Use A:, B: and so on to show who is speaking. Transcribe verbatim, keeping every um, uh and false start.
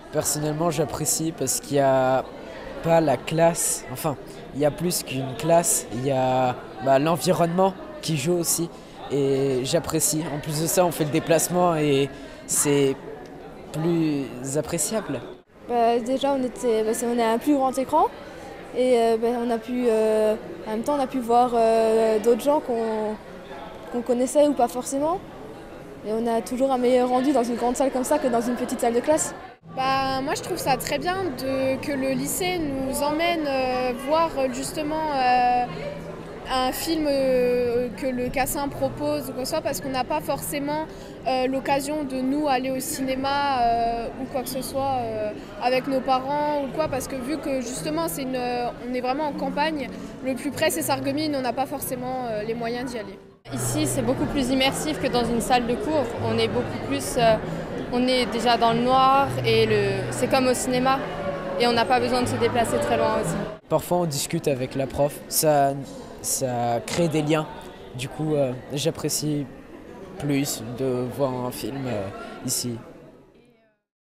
A: Personnellement, j'apprécie parce qu'il n'y a pas la classe, enfin, il y a plus qu'une classe, il y a bah, l'environnement qui joue aussi et j'apprécie. En plus de ça, on fait le déplacement et c'est plus appréciable.
B: Bah, déjà, on était, bah, c'est- on a un plus grand écran et euh, bah, on a pu, euh, en même temps, on a pu voir euh, d'autres gens qu'on qu'on connaissait ou pas forcément. Et on a toujours un meilleur rendu dans une grande salle comme ça que dans une petite salle de classe.
C: Bah, moi je trouve ça très bien de, que le lycée nous emmène euh, voir justement euh, un film euh, que le Cassin propose ou quoi que ce soit, parce qu'on n'a pas forcément euh, l'occasion de nous aller au cinéma euh, ou quoi que ce soit euh, avec nos parents ou quoi, parce que vu que justement c'est une, euh, on est vraiment en campagne, le plus près c'est Sarreguemines, on n'a pas forcément euh, les moyens d'y aller.
D: Ici, c'est beaucoup plus immersif que dans une salle de cours. On est beaucoup plus, euh, on est déjà dans le noir et le, c'est comme au cinéma. Et on n'a pas besoin de se déplacer très loin aussi.
A: Parfois, on discute avec la prof, ça, ça crée des liens. Du coup, euh, j'apprécie plus de voir un film euh, ici.